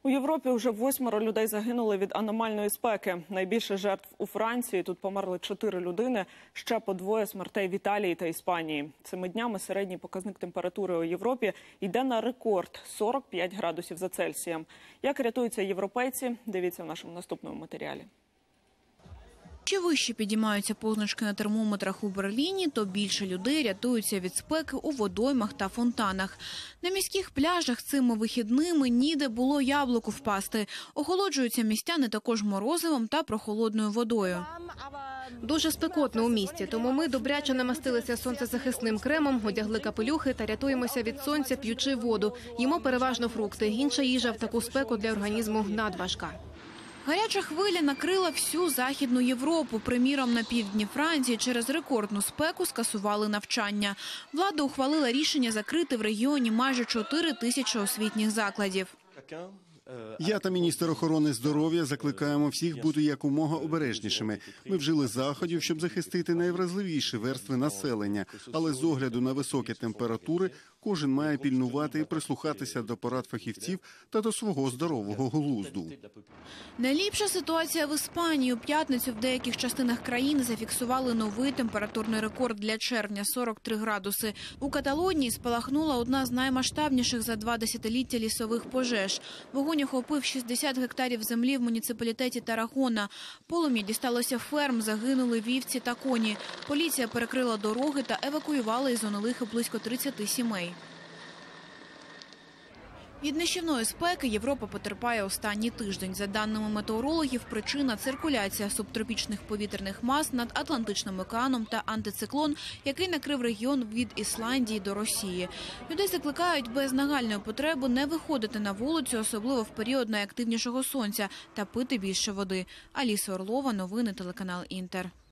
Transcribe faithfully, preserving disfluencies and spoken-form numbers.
У Європі вже восьмеро людей загинули від аномальної спеки. Найбільше жертв у Франції. Тут померли чотири людини, ще по двоє смертей в Італії та Іспанії. Цими днями середній показник температури у Європі йде на рекорд – сорок п'ять градусів за Цельсієм. Як рятуються європейці? Дивіться в нашому наступному матеріалі. Чи вище підіймаються позначки на термометрах у Берліні, то більше людей рятуються від спеки у водоймах та фонтанах. На міських пляжах цими вихідними ніде було яблуку впасти. Охолоджуються містяни також морозивом та прохолодною водою. Дуже спекотно у місті, тому ми добряче намастилися сонцезахисним кремом, одягли капелюхи та рятуємося від сонця, п'ючи воду. Їмо переважно фрукти. Інша їжа в таку спеку для організму надважка. Гаряча хвиля накрила всю Західну Європу. Приміром, на півдні Франції через рекордну спеку скасували навчання. Влада ухвалила рішення закрити в регіоні майже чотири тисячі освітніх закладів. Я та міністр охорони здоров'я закликаємо всіх бути якомога обережнішими. Ми вжили заходів, щоб захистити найвразливіші верстви населення. Але з огляду на високі температури кожен має пільнувати і прислухатися до порад фахівців та до свого здорового глузду. Найліпша ситуація в Іспанії. У п'ятницю в деяких частинах країни зафіксували новий температурний рекорд для червня – сорок три градуси. У Каталонії спалахнула одна з наймасштабніших за два десятиліття лісових пожеж. Вогонь охопив шістдесят гектарів землі в муніципалітеті Тарагона. Полум'я дісталося ферм, загинули вівці та коні. Поліція перекрила дороги та евакуювала із зони лиха близько тридцяти сімей. Від нищівної спеки Європа потерпає останній тиждень. За даними метеорологів, причина – циркуляція субтропічних повітряних мас над Атлантичним океаном та антициклон, який накрив регіон від Ісландії до Росії. Людей закликають без нагальної потреби не виходити на вулицю, особливо в період найактивнішого сонця, та пити більше води. Аліса Орлова, новини, телеканал «Інтер».